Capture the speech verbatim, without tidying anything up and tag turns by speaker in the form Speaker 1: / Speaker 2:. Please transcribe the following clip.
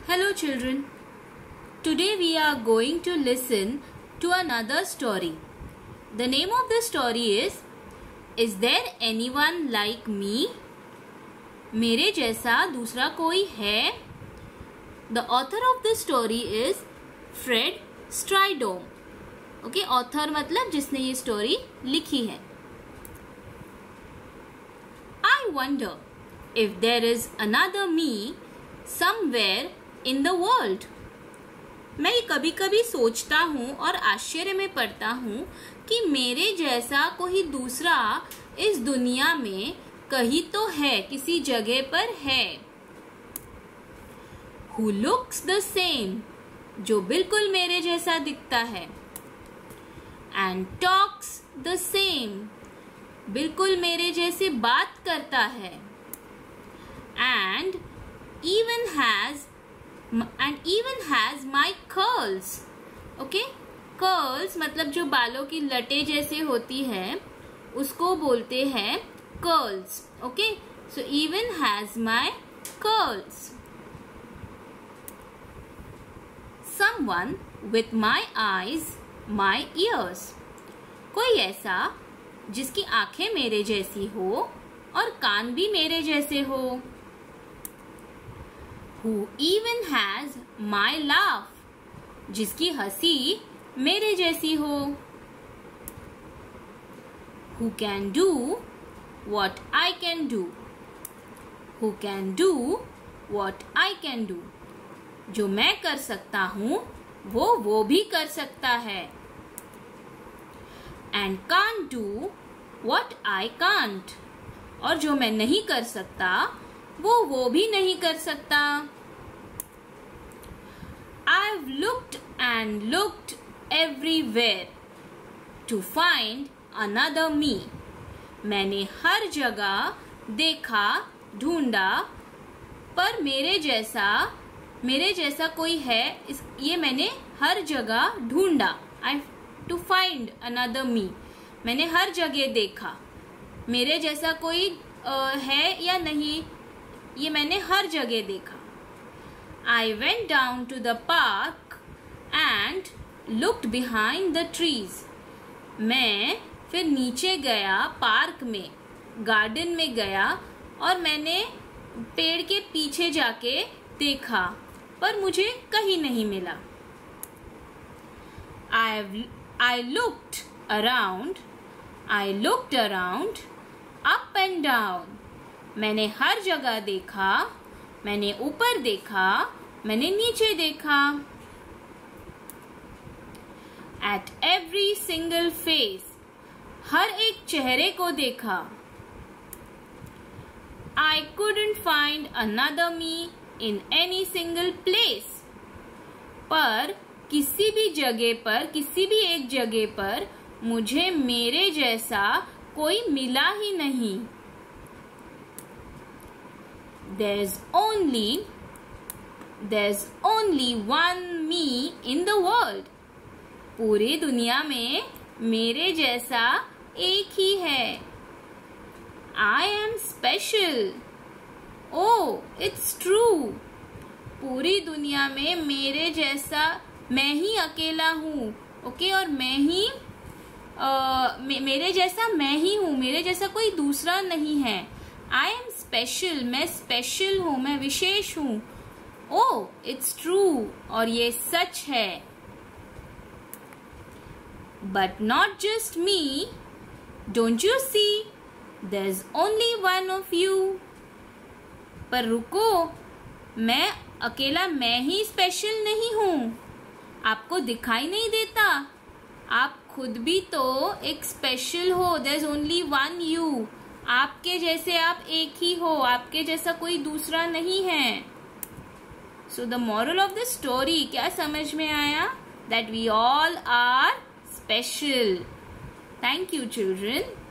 Speaker 1: Hello children. Today we are going to listen to another story. The name of the story is Is there anyone like me? मेरे जैसा दूसरा कोई है? The author of the story is Fred Stridome. Okay, author मतलब जिसने ये story लिखी है. I wonder if there is another me somewhere in the world. मैं कभी कभी सोचता हूँ और आश्चर्य में पड़ता हूँ कि मेरे जैसा कोई दूसरा इस दुनिया में कहीं तो है, किसी जगह पर है. Who looks the same, जो बिल्कुल मेरे जैसा दिखता है. And talks the same, बिल्कुल मेरे जैसे बात करता है. And even has and even has my curls. Okay, curls मतलब जो बालों की लटे जैसे होती है उसको बोलते हैं curls. Okay, so even has my curls. Someone with my eyes, my ears. कोई ऐसा जिसकी आंखें मेरे जैसी हो और कान भी मेरे जैसे हो. Who even has my laugh, जिसकी हंसी मेरे जैसी हो. Who can do what I can do. Who can do what I can do. जो मैं कर सकता हूँ वो वो भी कर सकता है. And can't do what I can't. और जो मैं नहीं कर सकता वो वो भी नहीं कर सकता. I've looked and looked everywhere to find another me. मैंने हर जगह देखा, ढूंढा, पर मेरे जैसा मेरे जैसा कोई है इस ये मैंने हर जगह ढूंढा. I to find another me. मैंने हर जगह देखा, मेरे जैसा कोई आ, है या नहीं ये मैंने हर जगह देखा. I went down to the park and looked behind the trees. मैं फिर नीचे गया, पार्क में, गार्डन में गया और मैंने पेड़ के पीछे जाके देखा, पर मुझे कहीं नहीं मिला. I I looked around. I looked around, up and down. मैंने हर जगह देखा, मैंने ऊपर देखा, मैंने नीचे देखा. At every single face, हर एक चेहरे को देखा. I couldn't find another me in any single place. पर किसी भी जगह पर, किसी भी एक जगह पर मुझे मेरे जैसा कोई मिला ही नहीं. There's only There's only one me in the world. पूरी दुनिया में मेरे जैसा एक ही है. I am special. Oh, it's true. पूरी दुनिया में मेरे जैसा मैं ही अकेला हूँ. Okay okay? और मैं ही uh, मे, मेरे जैसा मैं ही हूँ, मेरे जैसा कोई दूसरा नहीं है. I am special. मैं स्पेशल हूँ, मैं विशेष हूँ. Oh, it's true. और ये सच है. But not just me. Don't you see? There's only one of you. पर रुको, मैं अकेला मैं ही स्पेशल नहीं हूँ. आपको दिखाई नहीं देता? आप खुद भी तो एक स्पेशल हो. There's only one you. आपके जैसे आप एक ही हो, आपके जैसा कोई दूसरा नहीं है. So the moral of the story क्या समझ में आया? That we all are special. Thank you children.